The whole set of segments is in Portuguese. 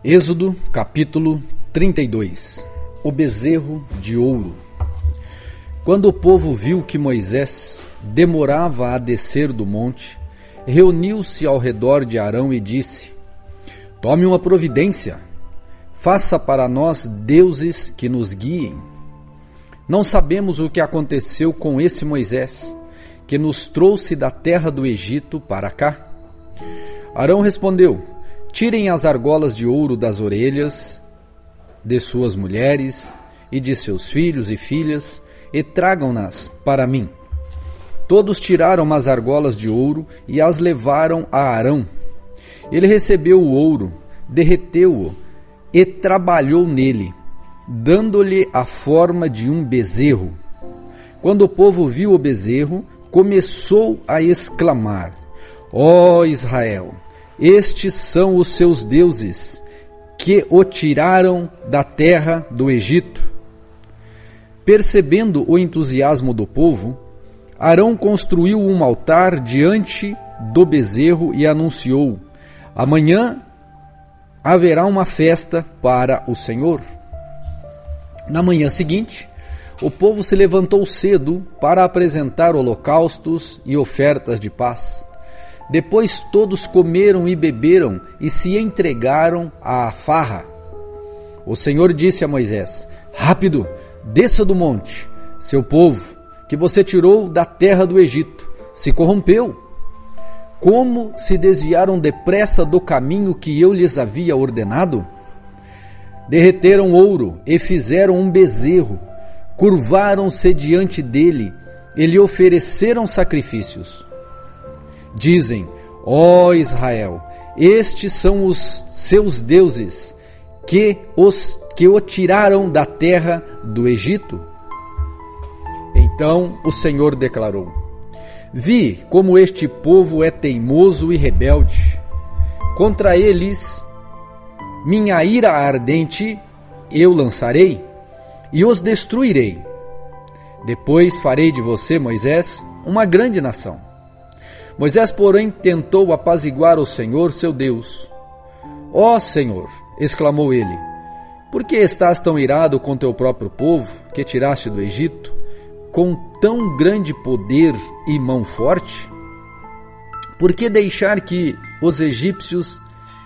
Êxodo capítulo 32. O bezerro de ouro. Quando o povo viu que Moisés demorava a descer do monte, reuniu-se ao redor de Arão e disse: Tome uma providência, faça para nós deuses que nos guiem. Não sabemos o que aconteceu com esse Moisés, que nos trouxe da terra do Egito para cá. Arão respondeu: Tirem as argolas de ouro das orelhas de suas mulheres e de seus filhos e filhas e tragam-nas para mim. Todos tiraram as argolas de ouro e as levaram a Arão. Ele recebeu o ouro, derreteu-o e trabalhou nele, dando-lhe a forma de um bezerro. Quando o povo viu o bezerro, começou a exclamar: Ó Israel! Estes são os seus deuses, que o tiraram da terra do Egito. Percebendo o entusiasmo do povo, Arão construiu um altar diante do bezerro e anunciou: Amanhã haverá uma festa para o Senhor. Na manhã seguinte, o povo se levantou cedo para apresentar holocaustos e ofertas de paz. Depois todos comeram e beberam e se entregaram à farra. O Senhor disse a Moisés: Rápido, desça do monte. Seu povo, que você tirou da terra do Egito, se corrompeu. Como se desviaram depressa do caminho que eu lhes havia ordenado? Derreteram ouro e fizeram um bezerro, curvaram-se diante dele e lhe ofereceram sacrifícios. Dizem: Ó Israel, estes são os seus deuses, que o tiraram da terra do Egito. Então o Senhor declarou: Vi como este povo é teimoso e rebelde. Contra eles minha ira ardente eu lançarei e os destruirei. Depois farei de você, Moisés, uma grande nação. Moisés, porém, tentou apaziguar o Senhor, seu Deus. Ó Senhor, exclamou ele, por que estás tão irado com teu próprio povo, que tiraste do Egito, com tão grande poder e mão forte? Por que deixar os egípcios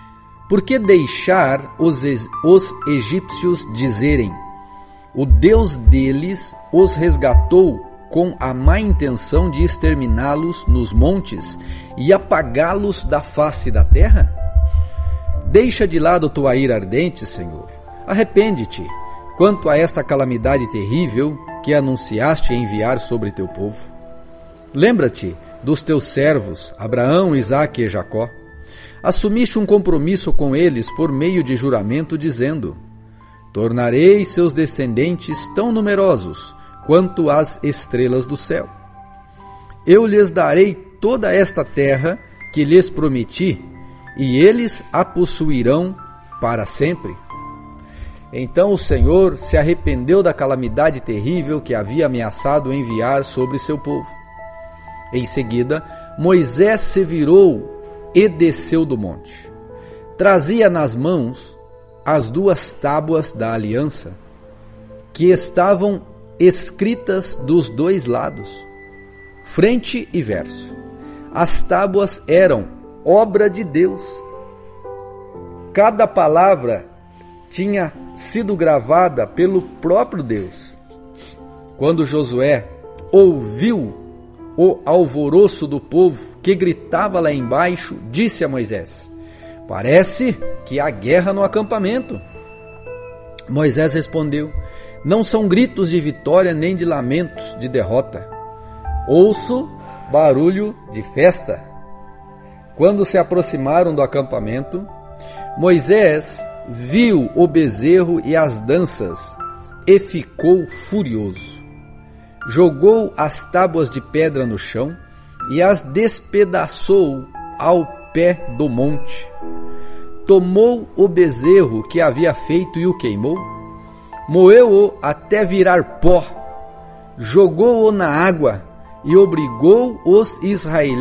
dizerem: o Deus deles os resgatou com a má intenção de exterminá-los nos montes e apagá-los da face da terra? Deixa de lado tua ira ardente, Senhor. Arrepende-te quanto a esta calamidade terrível que anunciaste enviar sobre teu povo. Lembra-te dos teus servos, Abraão, Isaque e Jacó. Assumiste um compromisso com eles por meio de juramento, dizendo: Tornarei seus descendentes tão numerosos quanto as estrelas do céu. Eu lhes darei toda esta terra que lhes prometi, e eles a possuirão para sempre. Então o Senhor se arrependeu da calamidade terrível que havia ameaçado enviar sobre seu povo. Em seguida, Moisés se virou e desceu do monte. Trazia nas mãos as 2 tábuas da aliança, que estavam escritas dos 2 lados, frente e verso. As tábuas eram obra de Deus. Cada palavra tinha sido gravada pelo próprio Deus. Quando Josué ouviu o alvoroço do povo que gritava lá embaixo, disse a Moisés: Parece que há guerra no acampamento. Moisés respondeu: Não são gritos de vitória nem de lamentos de derrota. Ouço barulho de festa. Quando se aproximaram do acampamento, Moisés viu o bezerro e as danças e ficou furioso. Jogou as tábuas de pedra no chão e as despedaçou ao pé do monte. Tomou o bezerro que havia feito e o queimou. Moeu-o até virar pó, jogou-o na água e obrigou os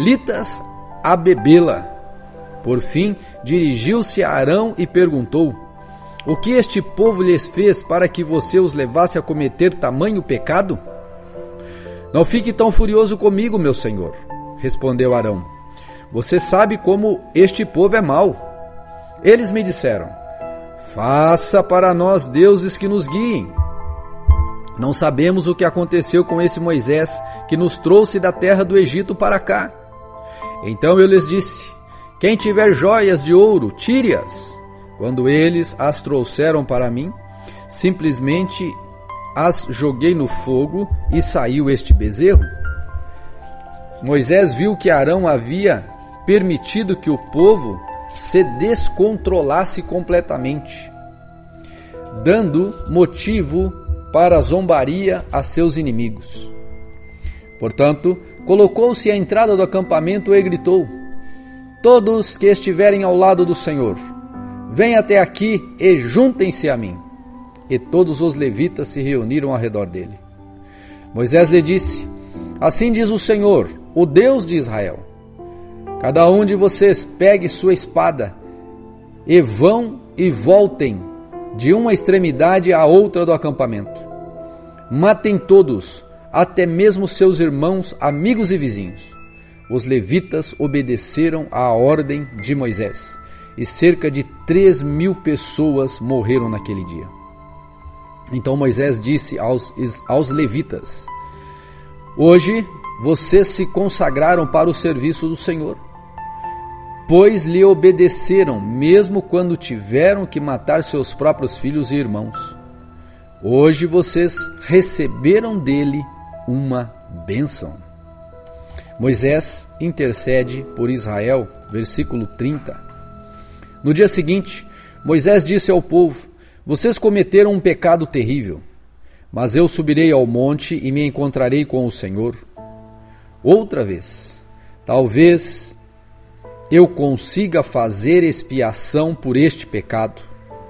israelitas a bebê-la. Por fim, dirigiu-se a Arão e perguntou: o que este povo lhes fez para que você os levasse a cometer tamanho pecado? Não fique tão furioso comigo, meu senhor, respondeu Arão. Você sabe como este povo é mau. Eles me disseram: faça para nós deuses que nos guiem. Não sabemos o que aconteceu com esse Moisés que nos trouxe da terra do Egito para cá. Então eu lhes disse: quem tiver joias de ouro, tire-as. Quando eles as trouxeram para mim, simplesmente as joguei no fogo e saiu este bezerro. Moisés viu que Arão havia permitido que o povo se descontrolasse completamente, dando motivo para a zombaria a seus inimigos. Portanto, colocou-se à entrada do acampamento e gritou: todos que estiverem ao lado do Senhor, venham até aqui e juntem-se a mim. E todos os levitas se reuniram ao redor dele. Moisés lhe disse: assim diz o Senhor, o Deus de Israel: cada um de vocês pegue sua espada e vão e voltem de uma extremidade à outra do acampamento. Matem todos, até mesmo seus irmãos, amigos e vizinhos. Os levitas obedeceram à ordem de Moisés, e cerca de 3.000 pessoas morreram naquele dia. Então Moisés disse aos levitas: hoje vocês se consagraram para o serviço do Senhor, pois lhe obedeceram, mesmo quando tiveram que matar seus próprios filhos e irmãos. Hoje vocês receberam dele uma bênção. Moisés intercede por Israel, versículo 30. No dia seguinte, Moisés disse ao povo: vocês cometeram um pecado terrível, mas eu subirei ao monte e me encontrarei com o Senhor. Outra vez, talvez eu consiga fazer expiação por este pecado.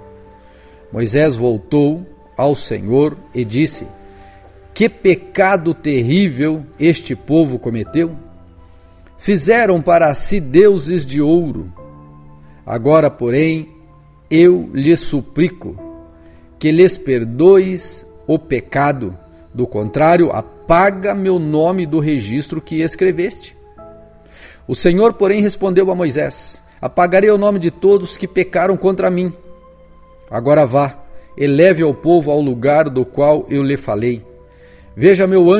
Moisés voltou ao Senhor e disse: que pecado terrível este povo cometeu? Fizeram para si deuses de ouro. Agora, porém, eu lhes suplico que lhes perdoes o pecado. Do contrário, apaga meu nome do registro que escreveste. O Senhor, porém, respondeu a Moisés: apagarei o nome de todos que pecaram contra mim. Agora vá, eleve o povo ao lugar do qual eu lhe falei. Veja, meu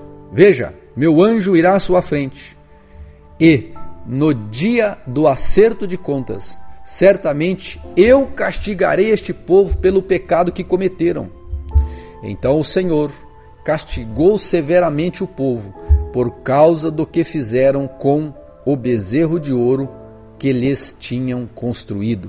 anjo irá à sua frente. E, no dia do acerto de contas, certamente eu castigarei este povo pelo pecado que cometeram. Então o Senhor castigou severamente o povo por causa do que fizeram com o bezerro de ouro que lhes tinham construído.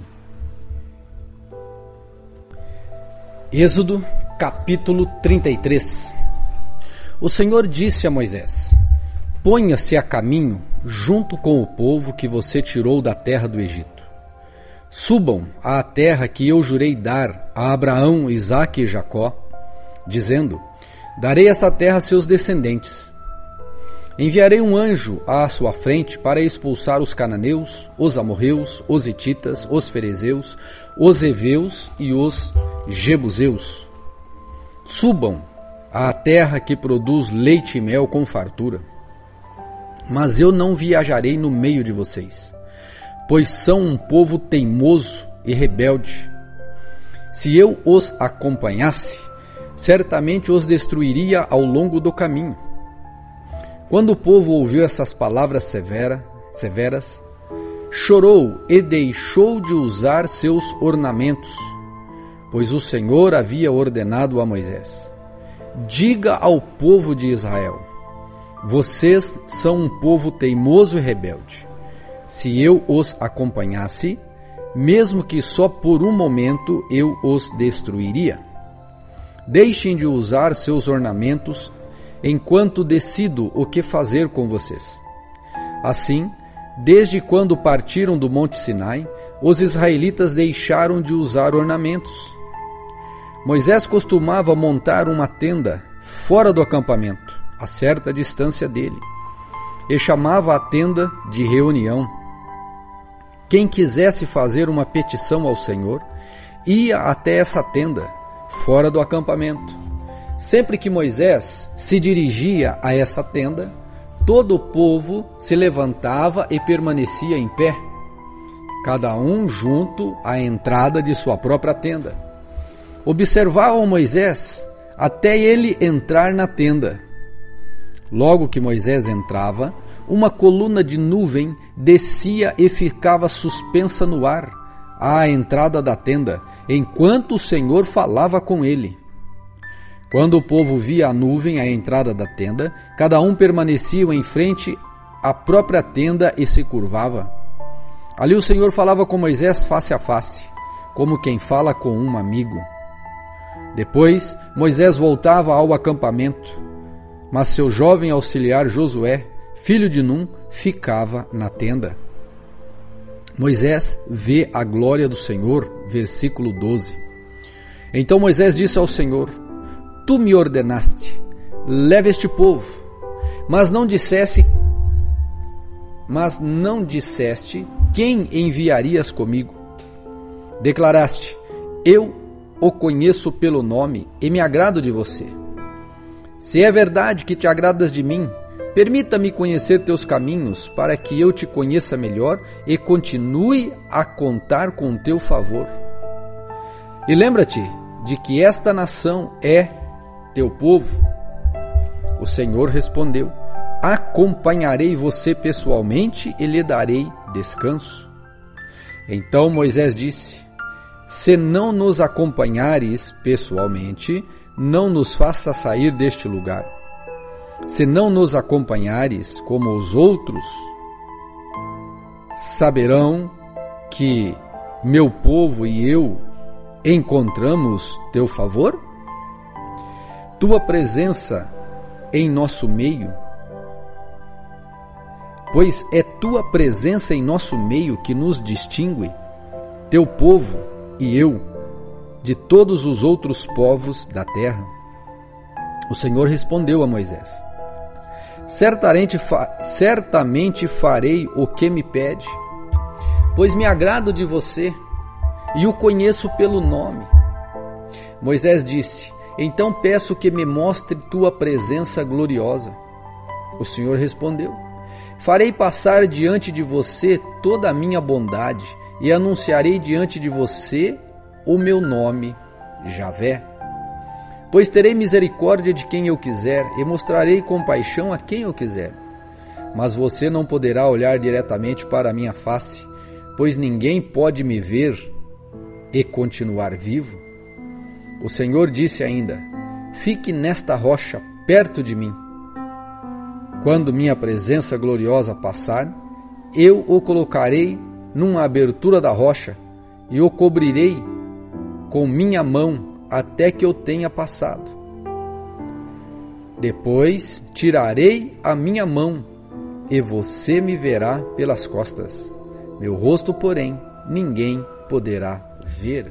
Êxodo, capítulo 33. O Senhor disse a Moisés: ponha-se a caminho junto com o povo que você tirou da terra do Egito. Subam à terra que eu jurei dar a Abraão, Isaque e Jacó, dizendo: darei esta terra a seus descendentes. Enviarei um anjo à sua frente para expulsar os cananeus, os amorreus, os hititas, os ferezeus, os heveus e os jebuseus. Subam à terra que produz leite e mel com fartura. Mas eu não viajarei no meio de vocês, pois são um povo teimoso e rebelde. Se eu os acompanhasse, certamente os destruiria ao longo do caminho. Quando o povo ouviu essas palavras severas, chorou e deixou de usar seus ornamentos, pois o Senhor havia ordenado a Moisés: diga ao povo de Israel: vocês são um povo teimoso e rebelde. Se eu os acompanhasse, mesmo que só por um momento, eu os destruiria. Deixem de usar seus ornamentos enquanto decido o que fazer com vocês. Assim, desde quando partiram do Monte Sinai, os israelitas deixaram de usar ornamentos. Moisés costumava montar uma tenda fora do acampamento, a certa distância dele, e chamava a tenda de reunião. Quem quisesse fazer uma petição ao Senhor ia até essa tenda, fora do acampamento. Sempre que Moisés se dirigia a essa tenda, todo o povo se levantava e permanecia em pé, cada um junto à entrada de sua própria tenda. Observavam Moisés até ele entrar na tenda. Logo que Moisés entrava, uma coluna de nuvem descia e ficava suspensa no ar, à entrada da tenda, enquanto o Senhor falava com ele. Quando o povo via a nuvem à entrada da tenda, cada um permanecia em frente à própria tenda e se curvava. Ali o Senhor falava com Moisés face a face, como quem fala com um amigo. Depois, Moisés voltava ao acampamento, mas seu jovem auxiliar Josué, filho de Num, ficava na tenda. Moisés vê a glória do Senhor, versículo 12. Então Moisés disse ao Senhor: Tu me ordenaste, leva este povo, mas não disseste quem enviarias comigo. Declaraste: Eu o conheço pelo nome e me agrado de você. Se é verdade que te agradas de mim, permita-me conhecer teus caminhos, para que eu te conheça melhor e continue a contar com teu favor. E lembra-te de que esta nação é teu povo. O Senhor respondeu: Acompanharei você pessoalmente e lhe darei descanso. Então Moisés disse: Se não nos acompanhares pessoalmente, não nos faça sair deste lugar. Se não nos acompanhares como os outros, saberão que meu povo e eu encontramos teu favor? Tua presença em nosso meio, pois é tua presença em nosso meio que nos distingue, teu povo e eu, de todos os outros povos da terra. O Senhor respondeu a Moisés: Certamente farei o que me pede, pois me agrado de você e o conheço pelo nome. Moisés disse: Então peço que me mostre tua presença gloriosa. O Senhor respondeu: Farei passar diante de você toda a minha bondade e anunciarei diante de você o meu nome, Javé. Pois terei misericórdia de quem eu quiser e mostrarei compaixão a quem eu quiser. Mas você não poderá olhar diretamente para a minha face, pois ninguém pode me ver e continuar vivo. O Senhor disse ainda: Fique nesta rocha perto de mim. Quando minha presença gloriosa passar, eu o colocarei numa abertura da rocha e o cobrirei com minha mão até que eu tenha passado. Depois tirarei a minha mão e você me verá pelas costas. Meu rosto, porém, ninguém poderá ver.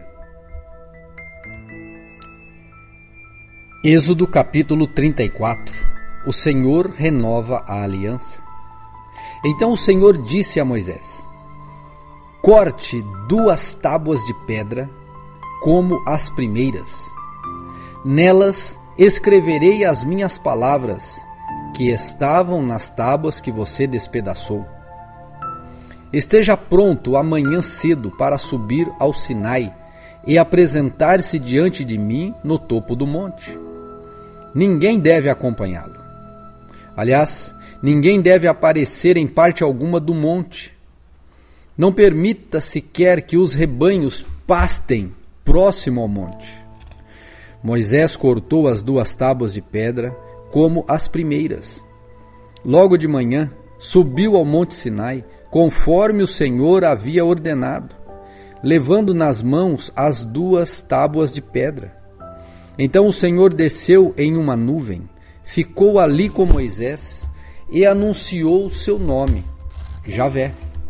Êxodo capítulo 34. O Senhor renova a aliança. Então o Senhor disse a Moisés: Corte 2 tábuas de pedra como as primeiras. Nelas escreverei as minhas palavras que estavam nas tábuas que você despedaçou. Esteja pronto amanhã cedo para subir ao Sinai e apresentar-se diante de mim no topo do monte. Ninguém deve acompanhá-lo. Aliás, ninguém deve aparecer em parte alguma do monte. Não permita sequer que os rebanhos pastem próximo ao monte. Moisés cortou as 2 tábuas de pedra como as primeiras. Logo de manhã, subiu ao monte Sinai, conforme o Senhor havia ordenado, levando nas mãos as 2 tábuas de pedra. Então o Senhor desceu em uma nuvem, ficou ali com Moisés e anunciou seu nome, Javé.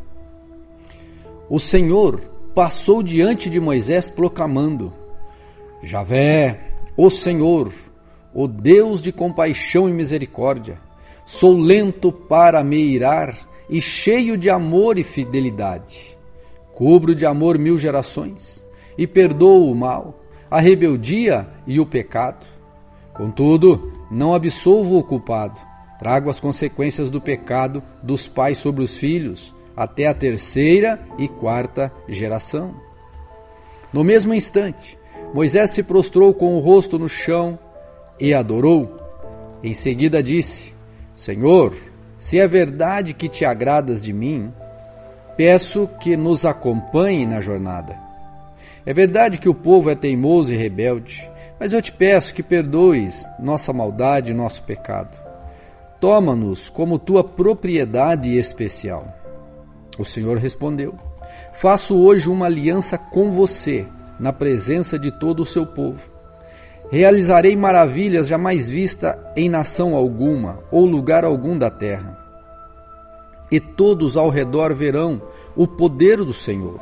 O Senhor passou diante de Moisés proclamando: Javé, o Senhor, o Deus de compaixão e misericórdia, sou lento para me irar e cheio de amor e fidelidade. Cubro de amor 1000 gerações e perdoo o mal, a rebeldia e o pecado. Contudo, não absolvo o culpado. Trago as consequências do pecado dos pais sobre os filhos, até a 3ª e 4ª geração. No mesmo instante, Moisés se prostrou com o rosto no chão e adorou. Em seguida disse: Senhor, se é verdade que te agradas de mim, peço que nos acompanhe na jornada. É verdade que o povo é teimoso e rebelde, mas eu te peço que perdoes nossa maldade e nosso pecado. Toma-nos como tua propriedade especial. O Senhor respondeu: Faço hoje uma aliança com você, na presença de todo o seu povo. Realizarei maravilhas jamais vistas em nação alguma ou lugar algum da terra. E todos ao redor verão o poder do Senhor.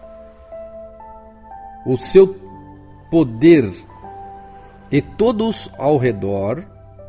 O seu poder. E todos ao redor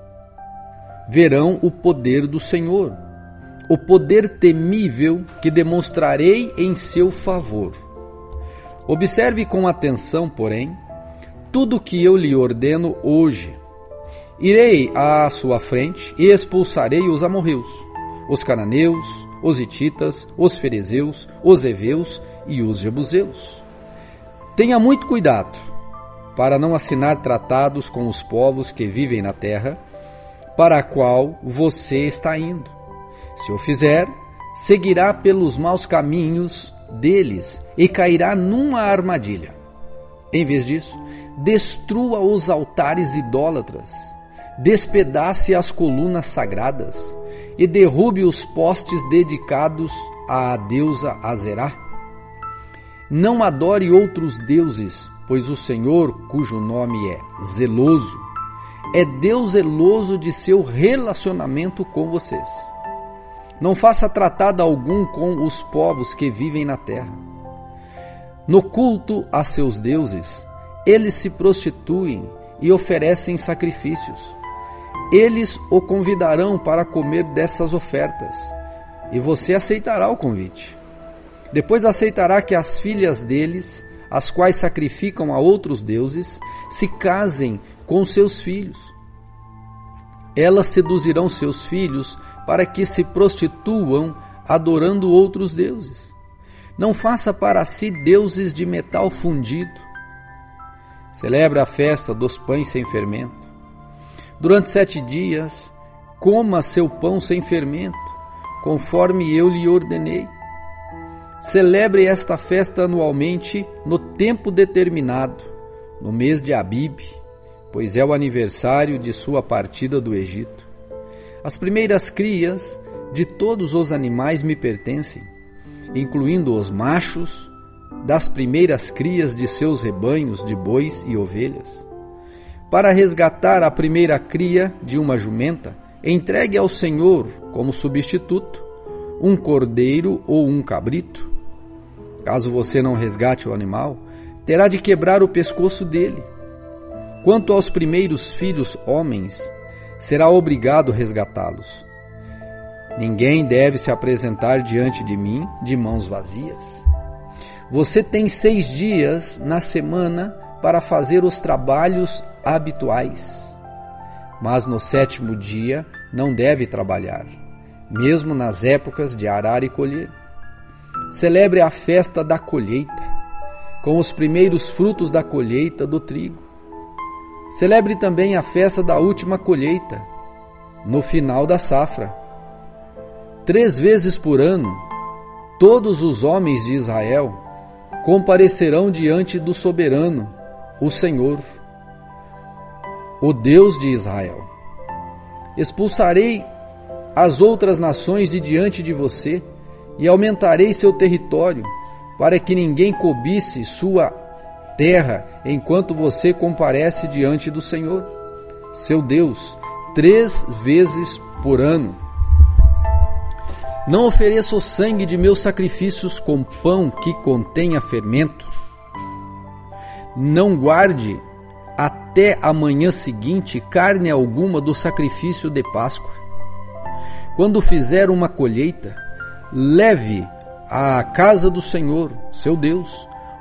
verão o poder do Senhor, o poder temível que demonstrarei em seu favor. Observe com atenção, porém, tudo o que eu lhe ordeno hoje. Irei à sua frente e expulsarei os amorreus, os cananeus, os hititas, os ferezeus, os heveus e os jebuseus. Tenha muito cuidado para não assinar tratados com os povos que vivem na terra, para a qual você está indo. Se o fizer, seguirá pelos maus caminhos deles e cairá numa armadilha. Em vez disso, destrua os altares idólatras, despedace as colunas sagradas e derrube os postes dedicados à deusa Azerá. Não adore outros deuses, pois o Senhor, cujo nome é zeloso, é Deus zeloso de seu relacionamento com vocês. Não faça tratado algum com os povos que vivem na terra. No culto a seus deuses, eles se prostituem e oferecem sacrifícios. Eles o convidarão para comer dessas ofertas, e você aceitará o convite. Depois aceitará que as filhas deles, as quais sacrificam a outros deuses, se casem com seus filhos. Elas seduzirão seus filhos para que se prostituam adorando outros deuses. Não faça para si deuses de metal fundido. Celebre a festa dos pães sem fermento. Durante 7 dias, coma seu pão sem fermento, conforme eu lhe ordenei. Celebre esta festa anualmente no tempo determinado, no mês de Abibe, pois é o aniversário de sua partida do Egito. As primeiras crias de todos os animais me pertencem, incluindo os machos das primeiras crias de seus rebanhos de bois e ovelhas. Para resgatar a primeira cria de uma jumenta, entregue ao Senhor como substituto um cordeiro ou um cabrito. Caso você não resgate o animal, terá de quebrar o pescoço dele. Quanto aos primeiros filhos homens, será obrigado a resgatá-los. Ninguém deve se apresentar diante de mim de mãos vazias. Você tem 6 dias na semana para fazer os trabalhos habituais, mas no 7º dia não deve trabalhar, mesmo nas épocas de arar e colher. Celebre a festa da colheita, com os primeiros frutos da colheita do trigo. Celebre também a festa da última colheita, no final da safra. 3 vezes por ano, todos os homens de Israel comparecerão diante do soberano, o Senhor, o Deus de Israel. Expulsarei as outras nações de diante de você e aumentarei seu território, para que ninguém cobice sua terra enquanto você comparece diante do Senhor, seu Deus, 3 vezes por ano. Não ofereça o sangue de meus sacrifícios com pão que contenha fermento. Não guarde até a manhã seguinte carne alguma do sacrifício de Páscoa. Quando fizer uma colheita, leve à casa do Senhor, seu Deus,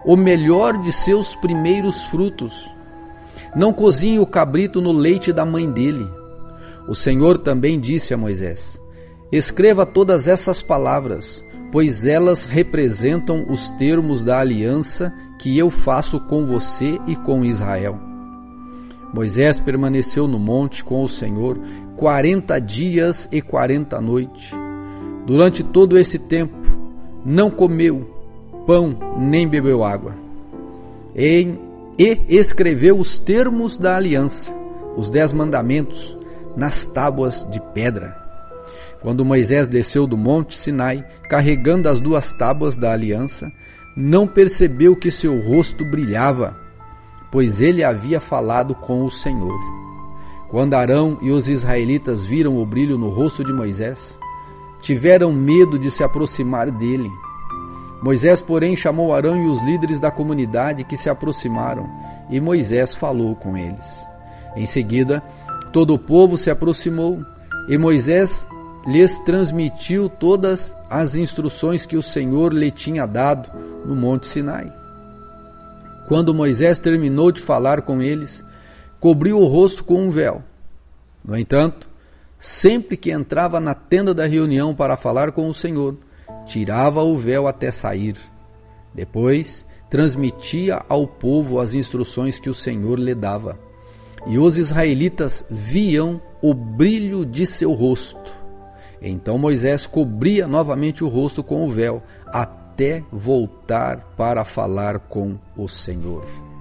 o melhor de seus primeiros frutos. Não cozinhe o cabrito no leite da mãe dele. O Senhor também disse a Moisés: escreva todas essas palavras, pois elas representam os termos da aliança que eu faço com você e com Israel. Moisés permaneceu no monte com o Senhor 40 dias e 40 noites. Durante todo esse tempo, não comeu pão nem bebeu água. E escreveu os termos da aliança, os 10 mandamentos, nas tábuas de pedra. Quando Moisés desceu do monte Sinai, carregando as 2 tábuas da aliança, não percebeu que seu rosto brilhava, pois ele havia falado com o Senhor. Quando Arão e os israelitas viram o brilho no rosto de Moisés, tiveram medo de se aproximar dele. Moisés, porém, chamou Arão e os líderes da comunidade que se aproximaram, e Moisés falou com eles. Em seguida, todo o povo se aproximou, e Moisés lhes transmitiu todas as instruções que o Senhor lhe tinha dado no monte Sinai. Quando Moisés terminou de falar com eles, cobriu o rosto com um véu. No entanto, sempre que entrava na tenda da reunião para falar com o Senhor, tirava o véu até sair. Depois, transmitia ao povo as instruções que o Senhor lhe dava. E os israelitas viam o brilho de seu rosto. Então Moisés cobria novamente o rosto com o véu, até voltar para falar com o Senhor.